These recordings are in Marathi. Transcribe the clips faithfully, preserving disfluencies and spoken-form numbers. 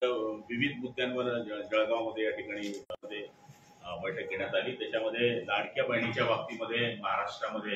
विविध मुद्द्यांवर जळगावमध्ये या ठिकाणी मध्ये बैठक घेण्यात आली। त्याच्यामध्ये लाडक्या बहिणीच्या बाबतीमध्ये महाराष्ट्रामध्ये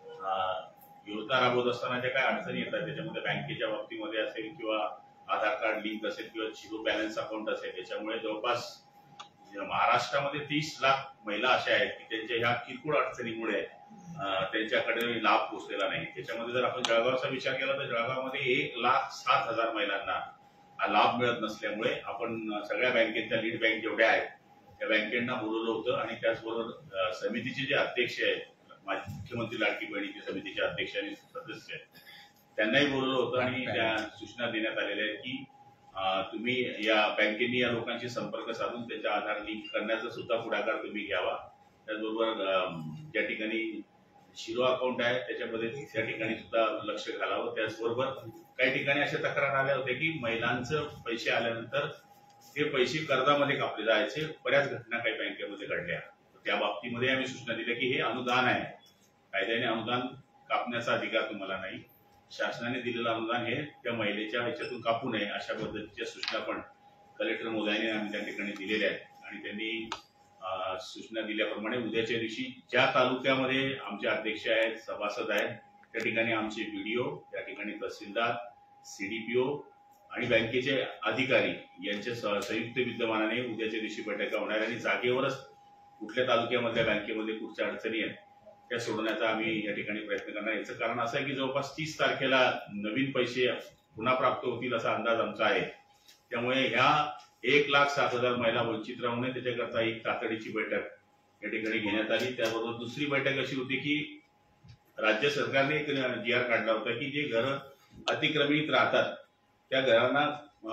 योजना राबवत असताना ज्या काही अडचणी येतात त्याच्यामध्ये बँकेच्या बाबतीमध्ये असेल किंवा आधार कार्ड लिंक असेल किंवा झिरो बॅलन्स अकाउंट असेल, त्याच्यामुळे जवळपास महाराष्ट्रामध्ये तीस लाख महिला अशा आहेत की त्यांच्या ह्या किरकोळ अडचणीमुळे त्यांच्याकडे लाभ पोहोचलेला नाही। त्याच्यामध्ये जर आपण जळगावचा विचार केला तर जळगावमध्ये एक लाख सात हजार महिलांना हा लाभ मिळत नसल्यामुळे आपण सगळ्या बँकेच्या लीड बँक जेवढ्या आहेत त्या बँकेंना बोलवलं होतं आणि त्याचबरोबर समितीचे जे अध्यक्ष आहेत, मुख्यमंत्री लाडकी बहिणीची समितीचे अध्यक्ष आणि सदस्य आहेत, त्यांनाही बोलवलं होतं आणि त्या सूचना देण्यात आलेल्या आहेत की तुम्ही या बँकेनी या लोकांशी संपर्क साधून त्यांचा आधार लिंक करण्याचा सुद्धा पुढाकार तुम्ही घ्यावा। त्याचबरोबर ज्या ठिकाणी झिरो अकाउंट आहे त्याच्यामध्ये त्या ठिकाणी सुद्धा लक्ष घालावं। त्याचबरोबर काही ठिकाणी अशा तक्रार आल्या होत्या की महिलांचं पैसे आल्यानंतर ते पैसे कर्जामध्ये कापले जायचे, बऱ्याच घटना काही बँकेमध्ये घडल्या। त्या बाबतीमध्ये आम्ही सूचना दिल्या की हे अनुदान आहे, कायद्याने अनुदान कापण्याचा अधिकार तुम्हाला नाही, शासनाने दिलेलं अनुदान हे त्या महिलेच्या ह्याच्यातून कापू नये अशा पद्धतीच्या सूचना पण कलेक्टर महोदयांनी आम्ही त्या ठिकाणी दिलेल्या आहेत। आणि त्यांनी सूचना दिल्याप्रमाणे उद्याच्या दिवशी ज्या तालुक्यामध्ये आमचे अध्यक्ष आहेत, सभासद आहेत, त्या ठिकाणी आमचे व्हिडिओ, त्या ठिकाणी तहसीलदार, सीडीपीओ आणि बँकेचे अधिकारी यांच्या संयुक्त विद्यमानाने उद्याच्या दिवशी बैठका होणार आणि जागेवरच कुठल्या तालुक्यामधल्या बँकेमध्ये कुठच्या अडचणी आहेत त्या सोडवण्याचा आम्ही या ठिकाणी प्रयत्न करणार। याचं कारण असं आहे की जवळपास तीस तारखेला नवीन पैसे पुन्हा प्राप्त होतील असा अंदाज आमचा आहे। त्यामुळे ह्या एक लाख सात हजार महिला वंचित राहू नये त्याच्याकरता एक तातडीची बैठक या ठिकाणी घेण्यात आली। त्याबरोबर दुसरी बैठक अशी होती की राज्य सरकारने एक जी आर काढला होता की जे घर अतिक्रमित राहतात त्या घरांना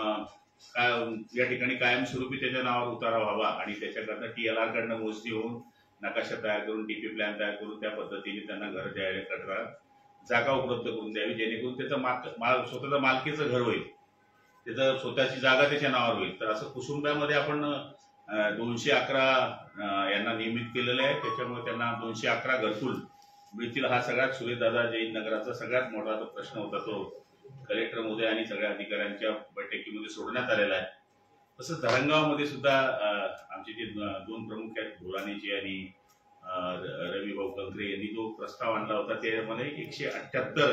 या ठिकाणी कायमस्वरूपी त्याच्या नावावर उतारा व्हावा आणि त्याच्याकरता टी एल आर कडनं मोजणी होऊन नकाशा तयार करून डीपी प्लॅन तयार करून त्या पद्धतीने त्यांना घर द्यायला करता जागा उपलब्ध करून द्यावी, जेणेकरून त्याचं माल स्वतःचं मालकीचं घर होईल, त्याचं स्वतःची जागा त्याच्या नावावर होईल। तर असं कुसुंब्यामध्ये आपण दोनशे अकरा यांना नियमित केलेलं आहे, त्याच्यामुळे त्यांना दोनशे अकरा घरकुल मिळतील। हा सगळ्यात सुरेदादा जैन नगराचा सगळ्यात मोठा प्रश्न होता, तो कलेक्टर महोदय आणि सगळ्या अधिकाऱ्यांच्या बैठकीमध्ये सोडण्यात आलेला आहे। तसंच धरणगावमध्ये सुद्धा आमचे जे दोन प्रमुख आहेत, भोरानेजी आणि रवी भाऊ कंकरे यांनी जो प्रस्ताव आणला होता त्यामध्ये एकशे अठ्ठ्याहत्तर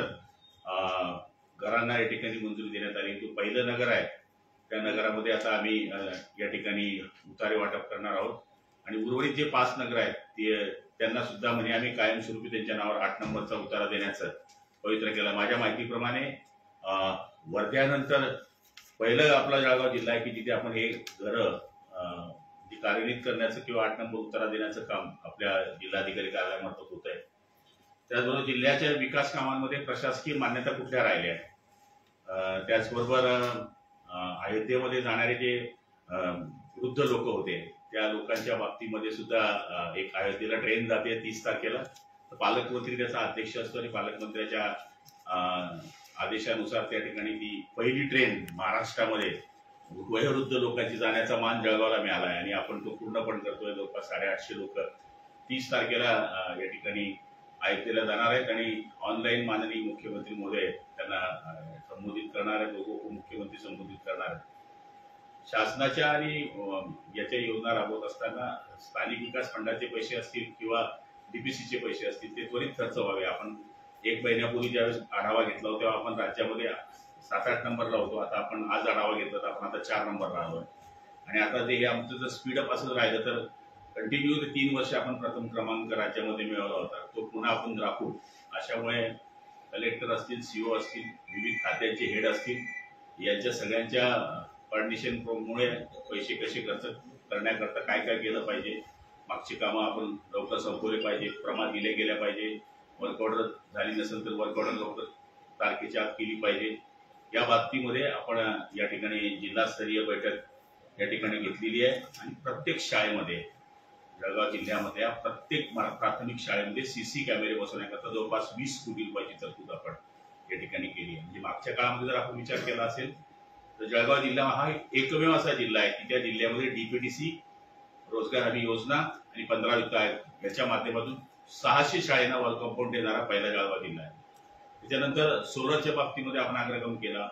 घरांना या ठिकाणी मंजुरी देण्यात आली। तो पहिलं नगर आहे, त्या नगरामध्ये आता आम्ही या ठिकाणी उतारे वाटप करणार आहोत आणि उर्वरित जे पाच नगर आहेत ते त्यांना सुद्धा म्हणजे आम्ही कायमस्वरूपी त्यांच्या नावावर आठ नंबरचा उतारा देण्याचं पवित्र केलं। माझ्या माहितीप्रमाणे वर्ध्यानंतर पहिलं आपला जळगाव जिल्हा आहे की जिथे आपण हे घर कार्यान्वित करण्याचं किंवा आठ नंबर उतारा देण्याचं काम आपल्या जिल्हाधिकारी कार्यालयामार्फत होत आहे। त्याचबरोबर जिल्ह्याच्या विकास कामांमध्ये प्रशासकीय मान्यता कुठल्या राहिल्या आहेत, त्याचबरोबर अयोध्येमध्ये जाणारे जे वृद्ध लोक होते त्या लोकांच्या बाबतीमध्ये सुद्धा एक अयोध्येला ट्रेन जाते तीस तारखेला, तर पालकमंत्री त्याचा अध्यक्ष असतो आणि पालकमंत्र्याच्या आदेशानुसार त्या ठिकाणी ती पहिली ट्रेन महाराष्ट्रामध्ये वयोवृद्ध लोकांची जाण्याचा मान जळगावला मिळाला आहे आणि आपण तो पूर्ण पण करतोय। जवळपास साडेआठशे लोक तीस तारखेला या ठिकाणी अयोध्येला जाणार आहेत आणि ऑनलाईन माननीय मुख्यमंत्री महोदय त्यांना संबोधित करणार आहेत, दोघं उपमुख्यमंत्री संबोधित करणार आहेत। शासनाच्या आणि याच्या योजना राबवत असताना स्थानिक विकास फंडाचे पैसे असतील किंवा डीपीसीचे पैसे असतील ते त्वरित खर्च व्हावे। आपण एक महिन्यापूर्वी ज्यावेळेस आढावा घेतला होता तेव्हा आपण राज्यामध्ये सात आठ नंबरला होतो, आता आपण आज आढावा घेतला तर आपण आता चार नंबरला आलोय आणि आता ते हे आमचं जर स्पीडअप असं राहिलं तर कंटिन्यू तीन वर्ष आपण प्रथम क्रमांक राज्यामध्ये मिळवला होता, तो पुन्हा आपण राखू। अशामुळे कलेक्टर असतील, सीओ असतील, विविध खात्यांचे हेड असतील, यांच्या सगळ्यांच्या कोऑर्डिनेशनमुळे पैसे कसे खर्च करण्याकरता काय काय केलं पाहिजे, मागची कामं आपण लवकर संपवले पाहिजे, प्रमाण दिले गेल्या पाहिजे, वर्क ऑर्डर झाली नसेल तर वर्क ऑर्डर लवकर तारखेच्या आत केली पाहिजे, या बाबतीमध्ये आपण या ठिकाणी जिल्हास्तरीय बैठक या ठिकाणी घेतलेली आहे। आणि प्रत्येक शाळेमध्ये जळगाव जिल्ह्यामध्ये प्रत्येक प्राथमिक शाळेमध्ये सीसी कॅमेरे बसवण्याकरता जवळपास वीस कोटी रुपयाची तरतूद आपण या ठिकाणी केली आहे। म्हणजे मागच्या काळामध्ये जर आपण विचार केला असेल तर जळगाव जिल्हा हा एकमेव असा जिल्हा आहे की त्या जिल्ह्यामध्ये डीपीटीसी, रोजगार हमी योजना आणि पंधरा वित्त आयोग याच्या माध्यमातून सहाशे शाळेंना वर्क कंपाऊंड देणारा पहिला जळगाव जिल्हा आहे। त्याच्यानंतर सोलरच्या बाबतीमध्ये आपण अग्रगम केला,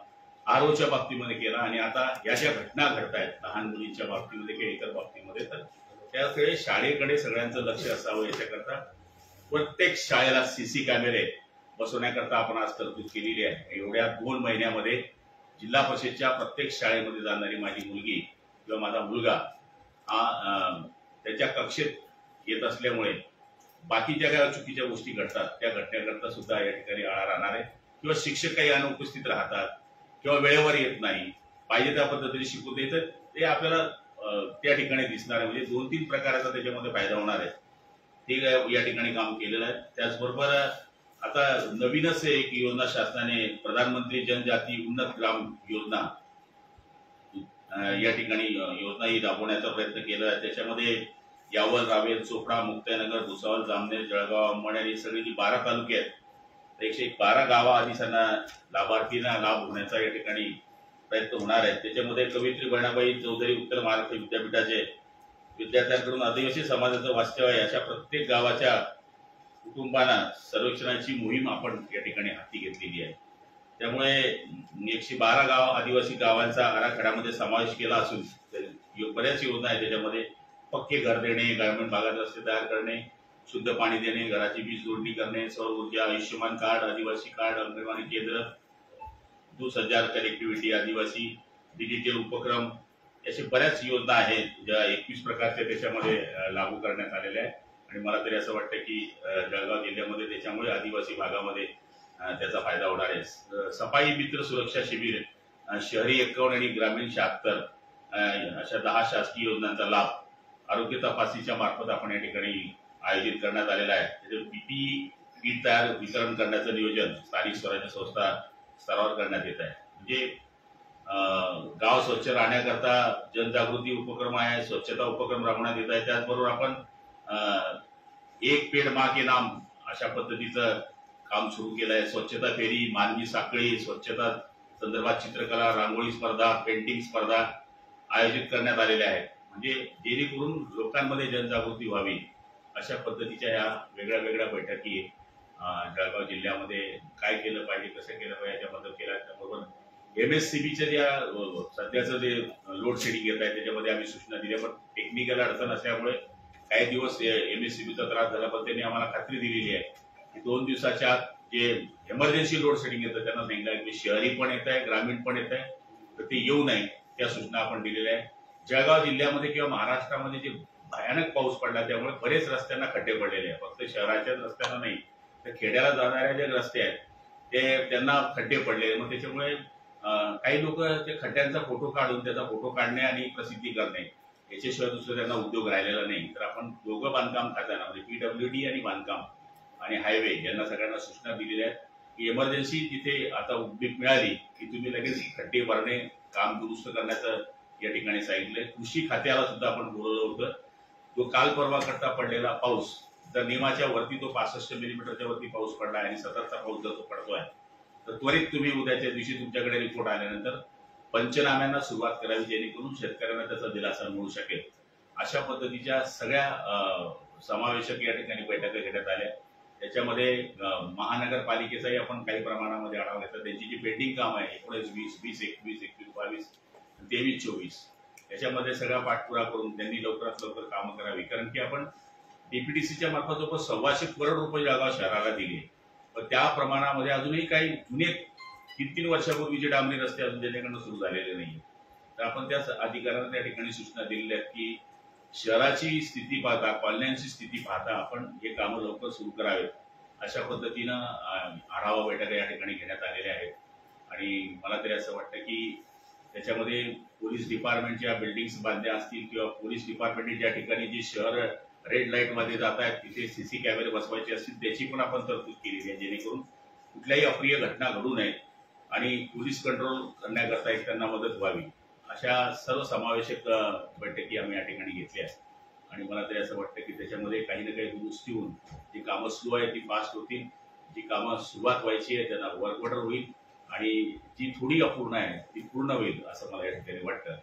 आरोच्या बाबतीमध्ये केला आणि आता या ज्या घटना घडतायत लहान मुलींच्या बाबतीमध्ये किंवा इतर बाबतीमध्ये, तर त्याकडे शाळेकडे सगळ्यांचं लक्ष असावं याच्याकरता प्रत्येक शाळेला सीसी कॅमेरे बसवण्याकरता आपण आज तरतूद केलेली आहे. एवढ्या दोन महिन्यामध्ये जिल्हा परिषदच्या प्रत्येक शाळेमध्ये जाणारी माझी मुलगी किंवा माझा मुलगा हा त्याच्या कक्षेत येत असल्यामुळे बाकीच्या काही चुकीच्या गोष्टी घडतात त्या घटनेकरता सुद्धा या ठिकाणी आळा राहणार आहे. किंवा शिक्षक काही अनुपस्थित राहतात किंवा वेळेवर येत नाही, पाहिजे त्या पद्धतीने शिकवत नाही, तर ते आपल्याला त्या ठिकाणी दिसणार आहे. म्हणजे दोन तीन प्रकाराचा त्याच्यामध्ये फायदा होणार आहे. ते या ठिकाणी काम केलेलं आहे. त्याचबरोबर आता नवीनच एक योजना शासनाने प्रधानमंत्री जनजाती उन्नत ग्राम योजना या ठिकाणी योजना ही राबवण्याचा प्रयत्न केला आहे. त्याच्यामध्ये यावल, रावेर, चोपडा, मुक्ताईनगर, भुसावळ, जामनेर, जळगाव, अंबड ही सगळी जी बारा तालुके आहेत, एकशे बारा गावा आधीसांना लाभार्थींना लाभ होण्याचा या ठिकाणी प्रयत्न होणार आहे. त्याच्यामध्ये कवयित्री बहिणाबाई चौधरी उत्तर महाराष्ट्र विद्यापीठाचे विद्यार्थ्यांकडून आदिवासी समाजाचं वास्तव्य आहे अशा प्रत्येक गावाच्या कुटुंबांना सर्वेक्षणाची मोहीम आपण या ठिकाणी हाती घेतलेली आहे. त्यामुळे एकशे बारा गाव आदिवासी गावांचा आराखड्यामध्ये समावेश केला असून बऱ्याच योजना आहेत. त्याच्यामध्ये पक्के घर देणे, ग्रामीण भागात रस्ते तयार करणे, शुद्ध पाणी देणे, घराची वीज जोडणी करणे, सौर ऊर्जा, आयुष्यमान कार्ड, आदिवासी कार्ड, अंगणवाडी केंद्र, दुसंचार कनेक्टिव्हिटी, आदिवासी डिजिटल उपक्रम, अशा बऱ्याच योजना आहेत ज्या एकवीस प्रकारच्या त्याच्यामध्ये लागू करण्यात आलेल्या आहेत. आणि मला तरी असं वाटतं की जळगाव जिल्ह्यामध्ये त्याच्यामुळे आदिवासी भागामध्ये त्याचा फायदा होणार आहे. सफाई मित्र सुरक्षा शिबिर, शहरी एकावन्न आणि ग्रामीण शहात्तर अशा दहा शासकीय योजनांचा लाभ आरोग्य तपासणीच्या मार्फत आपण या ठिकाणी आयोजित करण्यात आलेला आहे. त्याचे पीपी किट तयार वितरण करण्याचं नियोजन स्थानिक स्वराज्य संस्था स्तरावर करण्यात येत आहे. म्हणजे गाव स्वच्छ राहण्याकरता जनजागृती उपक्रम आहे, स्वच्छता उपक्रम राबवण्यात येत आहे. त्याचबरोबर आपण एक पेड माँ के नाम अशा पद्धतीचं काम सुरू केलं आहे. स्वच्छता फेरी, मानवी साखळी, स्वच्छता संदर्भात चित्रकला, रांगोळी स्पर्धा, पेंटिंग स्पर्धा आयोजित करण्यात आलेल्या आहेत. म्हणजे जेणेकरून लोकांमध्ये जनजागृती व्हावी अशा पद्धतीच्या या वेगळ्या वेगळ्या बैठकी जळगाव जिल्ह्यामध्ये काय केलं पाहिजे, कसं केलं पाहिजे याच्याबद्दल केला. त्याबरोबर एमएससीबीच्या ज्या सध्याचं जे लोड शेडिंग येत आहे त्याच्यामध्ये आम्ही सूचना दिल्या, पण टेक्निकल अडचण असल्यामुळे काही दिवस एमएससीबीचा त्रास झाला. पण त्यांनी आम्हाला खात्री दिलेली आहे की दोन दिवसाच्या जे एमर्जन्सी लोड शेडिंग येतं त्यांना सांगितलं की शहरी पण येत आहे, ग्रामीण पण येत आहे, तर ते येऊ नये त्या सूचना आपण दिलेल्या आहेत. जळगाव जिल्ह्यामध्ये किंवा महाराष्ट्रामध्ये जे भयानक पाऊस पडला त्यामुळे बरेच रस्त्यांना खड्डे पडलेले आहेत. फक्त शहराच्याच रस्त्यांना नाही तर खेड्याला जाणाऱ्या जे रस्ते आहेत ते त्यांना खड्डे पडलेले. मग त्याच्यामुळे काही लोक ते खड्ड्यांचा फोटो काढून त्याचा फोटो काढणे आणि प्रसिद्धी करणे याच्याशिवाय दुसरं त्यांना उद्योग राहिलेला नाही. तर आपण दोघं बांधकाम खात्याला म्हणजे पीडब्ल्यूडी आणि बांधकाम आणि हायवे यांना सगळ्यांना सूचना दिलेल्या आहेत की एमर्जन्सी तिथे आता उद्योग मिळाली की तुम्ही लगेच खड्डे भरणे काम दुरुस्त करण्याचं या ठिकाणी सांगितलंय. कृषी खात्याला सुद्धा आपण बोलवलं होतं. जो काल परवा करता पडलेला पाऊस जर नियमाच्या वरती तो पासष्ट मिलीमीटरच्या वरती पाऊस पडला आणि सततचा पाऊस जर तो पडतोय तर त्वरित तुम्ही उद्याच्या दिवशी तुमच्याकडे रिपोर्ट आल्यानंतर पंचनाम्यांना सुरुवात करावी जेणेकरून शेतकऱ्यांना त्याचा दिलासा मिळू शकेल. अशा पद्धतीच्या सगळ्या समावेशक या ठिकाणी बैठका घेण्यात आल्या. त्याच्यामध्ये महानगरपालिकेचाही आपण काही प्रमाणामध्ये आढावा घेतला. त्यांची जी पेंडिंग काम आहे एकोणीस वीस वीस एकवीस एकवीस बावीस तेवीस चोवीस याच्यामध्ये सगळा पाठपुरा करून त्यांनी लवकरात लवकर कामं करावी. कारण की आपण डीपीडीसीच्या मार्फत जवळपास सव्वाशे करोड रुपये जळगाव शहराला दिले, पण त्या प्रमाणामध्ये अजूनही काही जुने तीन तीन वर्षापूर्वीचे डांबरी रस्ते अजून त्यांच्याकडनं सुरू झालेले नाही. तर आपण त्या अधिकाऱ्यांना त्या ठिकाणी सूचना दिलेल्या आहेत की शहराची स्थिती पाहता, कॉलन्यांची स्थिती पाहता आपण हे कामं लवकर सुरू करावेत. अशा पद्धतीनं आढावा बैठका या ठिकाणी घेण्यात आलेल्या आहेत. आणि मला तरी असं वाटतं की त्याच्यामध्ये पोलीस डिपार्टमेंटच्या बिल्डिंग्स बांधल्या असतील किंवा पोलीस डिपार्टमेंटने ज्या ठिकाणी जी शहर रेड लाईट मध्ये जात आहेत तिथे सीसी कॅमेरे बसवायचे असतील त्याची पण आपण तरतूद केलेली आहे जेणेकरून कुठल्याही अप्रिय घटना घडू नये आणि पोलीस कंट्रोल करण्याकरता एक त्यांना मदत व्हावी. अशा सर्व समावेशक बैठकी आम्ही या ठिकाणी घेतल्या आहेत. आणि मला तरी असं वाटतं की त्याच्यामध्ये काही ना काही दुरुस्ती होऊन जी कामं सुरू आहेत ती फास्ट होतील, जी कामं सुरुवात व्हायची आहे त्यांना वर्क ऑर्डर होईल आणि जी थोडी अपूर्ण आहे ती पूर्ण होईल असं मला या ठिकाणी वाटतं.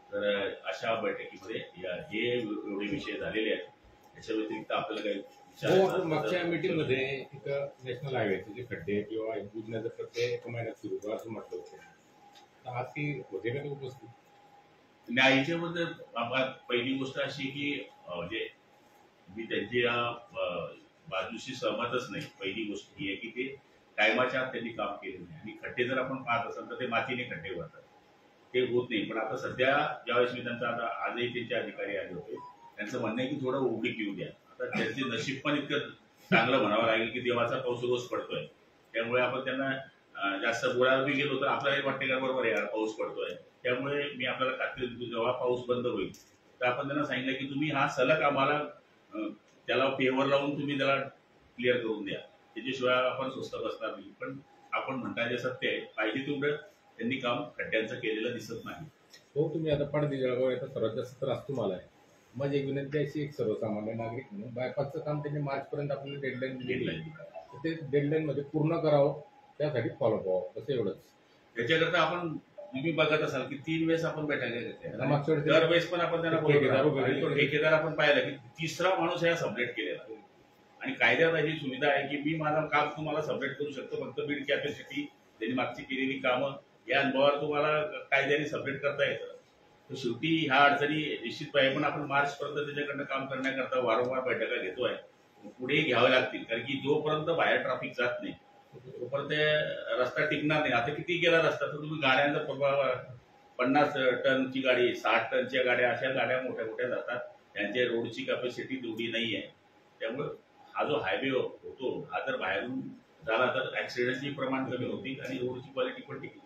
तर अशा बैठकीमध्ये हे एवढे विषय झालेले आहेत. याच्या व्यतिरिक्त आपल्याला काही मागच्या मीटिंग मध्ये एक नॅशनल हायवेचे जे खड्डे किंवा बुजण्याचं प्रत्येक महिन्यात सुरू असं म्हटलं होतं, आज ती होते का ते उपस्थित? नाही, याच्यामध्ये आम्हाला पहिली गोष्ट अशी की अं, म्हणजे मी त्यांच्या अं, बाजूशी सहमतच नाही. पहिली गोष्ट ही आहे की ते टायमाच्या आत त्यांनी काम केलं नाही आणि खड्डे जर आपण पाहत असाल तर ते मातीने खड्डे भरतात, ते होत नाही. पण आता सध्या ज्यावेळेस मी त्यांचा आता आजही त्यांचे अधिकारी आले होते, त्यांचं म्हणणं आहे की थोडं उघडीक येऊ द्या. आता त्यांचे नशीब पण इतकं चांगलं म्हणावं लागेल की देवाचा पाऊस रोज पडतोय, त्यामुळे आपण त्यांना अं, जास्त गोळ्यावर बी गेलो तर आपल्यालाही वाटते का बरोबर आहे यार पाऊस पडतोय. त्यामुळे मी आपल्याला खात्री देतो जेव्हा पाऊस बंद होईल तर आपण त्यांना सांगितलं की तुम्ही हा सलग आम्हाला अं, त्याला पेवर लावून तुम्ही त्याला क्लिअर करून द्या, त्याच्याशिवाय आपण स्वस्त बसणार नाही. पण आपण म्हणता जे सत्य आहे, पाहिजे तेवढं त्यांनी काम खड्ड्यांचं केलेलं दिसत नाही. हो, तुम्ही आता पडदी जळगाव येतात सर्वात जास्त त्रास तुम्हाला आहे. माझी एक विनंती अशी एक सर्वसामान्य नागरिक म्हणून बायपासचं काम त्यांनी मार्चपर्यंत आपल्याला डेडलाईन दिलेली डेडलाईन आहे, ते डेडलाईन मध्ये पूर्ण करावं, त्यासाठी फॉलो व्हावं, असं एवढंच. त्याच्याकरता आपण तुम्ही बघत असाल की तीन वेळेस आपण बैठका घेतल्या, मागच्या वेळेस दरवेळेस पण आपण त्यांना ठेकेदार बोलतो वगैरे आणि तो ठेकेदार आपण पाहिला की तिसरा माणूस ह्या सबमिट केलेला. आणि कायद्यात अशी सुविधा आहे की मी माझं काम तुम्हाला सबमिट करू शकतो, फक्त बीड कॅपॅसिटी त्यांनी मागची केलेली कामं या अनुभवावर तुम्हाला कायद्याने सबमिट करता येतं. तर शेवटी ह्या अडचणी निश्चित पाहिजे, पण आपण मार्चपर्यंत त्याच्याकडनं काम करण्याकरता वारंवार बैठका घेतोय, पुढे घ्यावे लागतील. कारण की जोपर्यंत बाहेर ट्रॅफिक जात नाही तोपर्यंत रस्ता टिकणार नाही. आता किती गेला रस्ता तर तुम्ही गाड्यांचा प्रभाव, पन्नास टनची गाडी, साठ टनच्या गाड्या, अशा गाड्या मोठ्या मोठ्या जातात, त्यांच्या रोडची कॅपॅसिटी तेवढी नाही आहे. त्यामुळे हा जो हायवे होतो हा जर बाहेरून झाला तर ऍक्सिडेंटची प्रमाण कमी होतील आणि रोडची क्वालिटी पण टिकेल.